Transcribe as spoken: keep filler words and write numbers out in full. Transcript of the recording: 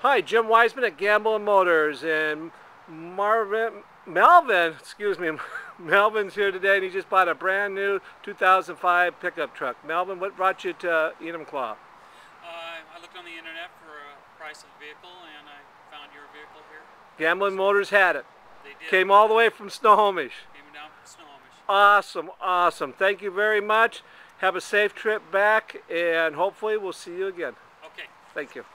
Hi, Jim Wiseman at Gamblin Motors, and Marvin, Melvin, excuse me, Melvin's here today, and he just bought a brand new two thousand five pickup truck. Melvin, what brought you to Enumclaw? Uh, I looked on the internet for a price of the vehicle, and I found your vehicle here. Gamblin Motors had it. They did. Came all the way from Snohomish. Came down from Snohomish. Awesome, awesome. Thank you very much. Have a safe trip back, and hopefully we'll see you again. Okay. Thank you.